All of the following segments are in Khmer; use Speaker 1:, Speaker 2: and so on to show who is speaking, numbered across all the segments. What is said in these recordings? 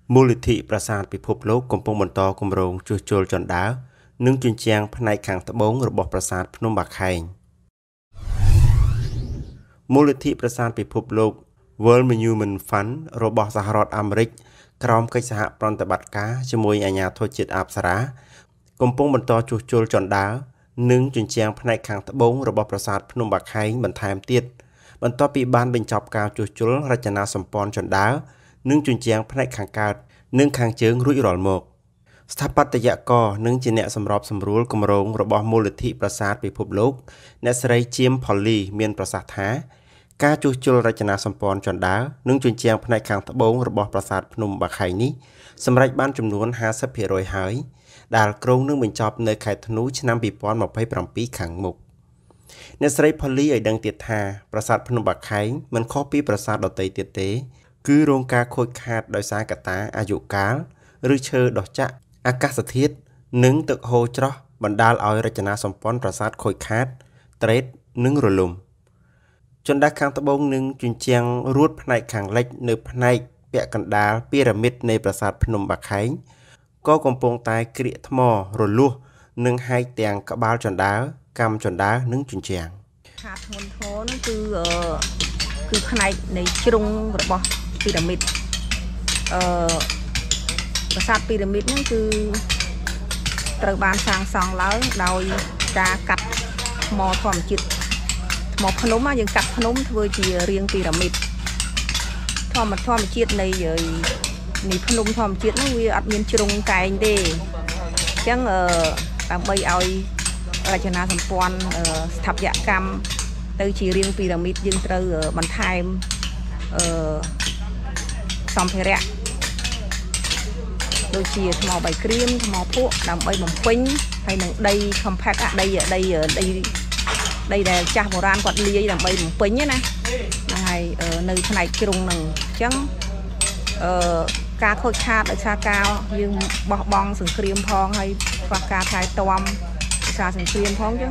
Speaker 1: มูลนิธิประสานពិភពលោកកំពុងបន្តគម្រោងជួសជុលចន្ទើរនិងជញ្ជាំងផ្នែកខាងត្បូងរបស់ប្រាសាទភ្នំបាខែងមូលនិធិប្រសាទពិភពលោក World Monument Fund របស់សហរដ្ឋអាមេរិកក្រោមកិច្ចសហប្រតិបត្តិការជាមួយអាជ្ញាធរជាតិអប្សរាកំពុងបន្តជួសជុលចន្ទើរនិងជញ្ជាំងផ្នែកខាងត្បូងរបស់ប្រាសាទភ្នំបាខែងបន្ថែមទៀតបន្ទាប់ពីបានបញ្ចប់ការជួសជុលរចនាសម្ព័ន្ធចន្ទើរនិងជញ្ជាំងផ្នែកខាងកើតនិងខាងជើងរួចរាល់មកស្ថាបត្យករនិងជាអ្នកសម្របសម្រួលគម្រោងរបស់មូលនិធិប្រាសាទពិភពលោកអ្នកស្រីជាមផូលីមានប្រសាសន៍ថាការជួសជុលរចនាសម្ព័ន្ធចន្ទើរនិងជញ្ជាំងផ្នែកខាងត្បូងរបស់ប្រាសាទភ្នំបាខែងនេះសម្រេចបានចំនួន 50% ហើយដែលក្រុងនឹងបញ្ចប់នៅខែធ្នូឆ្នាំ 2027 ខាងមុខអ្នកស្រីផូលីឲ្យដឹងទៀតថាប្រាសាទភ្នំបាខែងមិនខុសពីប្រាសាទដទៃទៀតទេគឺរងការខូចខាតដោយសារកត្តាអាយុកាលឬឈើដុះចាក់អាកាសធាតុនិងទឹកហូរច្រោះបណ្ដាលឲ្យរចនាសម្ព័ន្ធប្រាសាទខូចខាតត្រេតនិងរលំចន្ទះខាងត្បូងនិងជញ្ជាំងរួតផ្នែកខាងលិចនៅផ្នែកពាក់កណ្ដាលពីរ៉ាមីតនៃប្រាសាទភ្នំបាខែងក៏កំពុងតែក្រៀកថ្មរលួសនិងហែកទាំងក្បាលចន្ទើរកម្មចន្ទើរនិងជញ្ជាំង
Speaker 2: ខាតធ្ងន់ធ្ងរនោះគឺផ្នែកនៃជ្រុងរបស់ពីរ៉ាមីតប្រាសាទពីរ៉ាមីតហ្នឹងគឺត្រូវបានសាងសង់ឡើងដោយការកាត់ថ្មធម្មជាតិថ្មភ្នំយើងកាត់ភ្នំធ្វើជារាងពីរ៉ាមីតធម្មជាតិនៃភ្នំធម្មជាតិហ្នឹងវាអត់មានជ្រុងកែងទេអញ្ចឹងដើម្បីឲ្យរចនាសម្ព័ន្ធស្ថាបត្យកម្មទៅជារាងពីរ៉ាមីតយើងត្រូវបន្ថែមសម្ភារៈដូចជាថ្មបាយក្រៀមថ្មភក់ដើម្បីបំពេញហើយនឹងដី compact ដីដែលចាស់បុរាណគាត់លាយដើម្បីបំពេញណាហើយនៅផ្នែកជ្រុងហ្នឹងអញ្ចឹងការខូចខាតដោយសារការយើងបោះបង់សង្គ្រាមផងហើយខ្វះការថែទាំដោយសារសង្គ្រាមផងអញ្ចឹង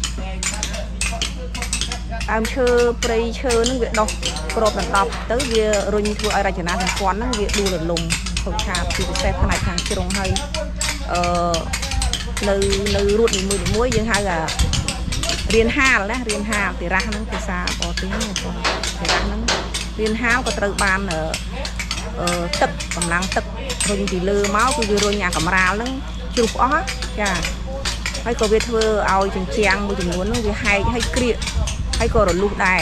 Speaker 2: ដើមឈើព្រៃឈើហ្នឹងវាដុះគ្របដណ្ដប់ទៅវារុញធ្វើឲ្យរចនាសម្ព័ន្ធហ្នឹងវាដួលរលំខូចខាតពីពិសេសផ្នែកខាងជ្រុងហើយនៅរូតនីមួយៗយើងហៅថារៀនហាលណារៀនហាលទីរ៉ាស់ហ្នឹងភាសាបរទេសហ្នឹងទីរ៉ាស់ហ្នឹងរៀនហាលក៏ត្រូវបានទឹកកម្លាំងទឹករុញពីលើមកគឺវារុញអាកម្រាលហ្នឹងជ្រុះអស់ចាហើយក៏វាធ្វើឲ្យជញ្ជាំងមួយចំនួនហ្នឹងវាហែកហើយក្រៀកហើយក៏រលុះដែរ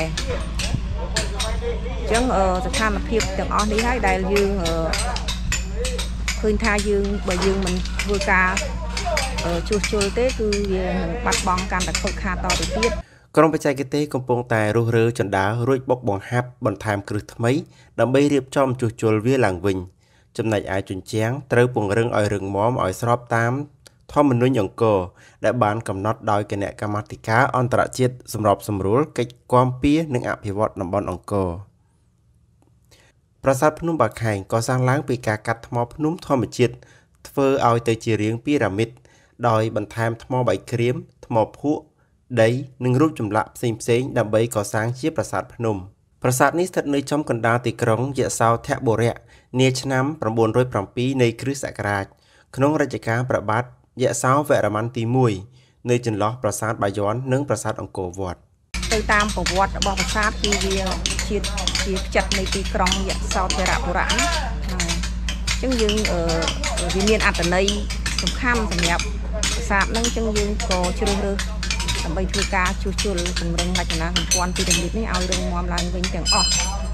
Speaker 2: អញ្ចឹងស្ថានភាពទាំងអស់នេះហើយដែលយើងឃើញថាបើយើងមិនធ្វើការជួសជុលទេគឺវានឹងបាត់បង់កាន់តែខូចខាតតទៅទៀត
Speaker 1: ក្រុមបច្ចេកទេសកំពុងតែរុះរើចន្ទើររួចបុកបង្ហាប់បន្ថែមគ្រឹះថ្មីដើម្បីរៀបចំជួសជុលវាឡើងវិញចំណែកឯជញ្ជាំងត្រូវពង្រឹងឲ្យរឹងមាំឲ្យស្របតាមធម្មនុញ្ញអង្គរដែលបានកំណត់ដោយគណៈកម្មាធិការអន្តរជាតិសម្របសម្រួលកិច្ចគាំពារនិងអភិវឌ្ឍតំបន់អង្គរប្រាសាទភ្នំបាខែងក៏សាងឡើងពីការកាត់ថ្មភ្នំធម្មជាតិធ្វើឲ្យទៅជារាងពីរ៉ាមីតដោយបន្ថែមថ្មបាយក្រៀមថ្មភក់ដីនិងរូបចម្លាក់ផ្សេងៗដើម្បីកសាងជាប្រាសាទភ្នំប្រាសាទនេះស្ថិតនៅចំកណ្ដាលទីក្រុងយសោធបុរៈនាឆ្នាំ907នៃគ្រិស្តសករាជក្នុងរជ្ជកាលព្រះបាទយសោវរ្ម័នទី1នៅចន្លោះប្រាសាទបាយ័ននិងប្រាសាទអង្គរវត្ត
Speaker 2: ទៅតាមប្រវត្តិរបស់ប្រាសាទគឺវាជាផ្ចិតនៃទីក្រុងយសោធរបុរៈហ្នឹងអញ្ចឹងយើងវាមានអត្ថន័យសំខាន់សម្រាប់ប្រាសាទហ្នឹងអញ្ចឹងយើងក៏ជ្រើសរើសដើម្បីធ្វើការជួសជុលពង្រឹងរចនាសម្ព័ន្ធពីរ៉ាមីតនេះឲ្យរឹងមាំឡើងវិញទាំងអស់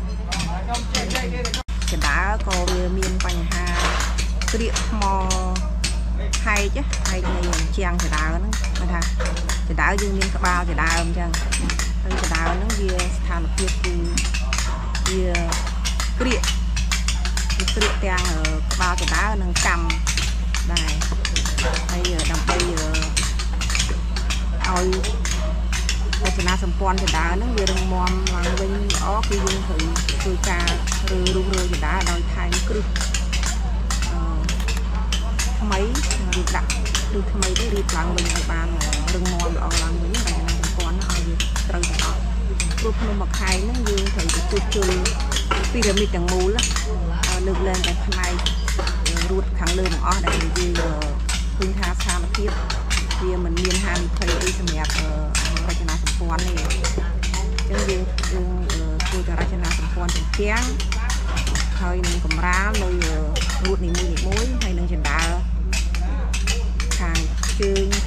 Speaker 2: ចន្ទើរក៏វាមានបញ្ហាក្រៀកថ្មហែកនៃជាងចន្ទើរហ្នឹងគេថាចន្ទើរយើងមានក្បាលចន្ទើរអញ្ចឹងហើយចន្ទើរហ្នឹងវាស្ថានភាពគឺវាក្រៀកទាំងក្បាលចន្ទើរនិងកម្មដែរហើយដើម្បីឲ្យរចនាសម្ព័ន្ធចន្ទើរហ្នឹងវារឹងមាំឡើងវិញល្អគឺយើងត្រូវធ្វើការរុះរើចន្ទើរដោយថែមគ្រឹះថ្មីរៀបដាក់គ្រឹះថ្មីទៅរៀបឡើងវិញឲ្យបានរឹងមាំល្អឡើងវិញរចនាសម្ព័ន្ធឲ្យវាត្រូវទាំងអស់ព្រោះភ្នំបាខែងហ្នឹងយើងត្រូវជួសជុលពីរ៉ាមីតទាំងមូលលើកលែងតែផ្នែកรูดខាងលើទាំងអស់ដែលយើងឃើញថាស្ថានភាពវាមិនមានហានិភ័យអីសម្រាប់រចនាសម្ព័ន្ធនេះអញ្ចឹងយើងធ្វើតែរចនាសម្ព័ន្ធទាំងទាំងហើយនឹងកម្រាលនៅរូតនីមួយហើយនឹងចណ្ដាលខាងជើង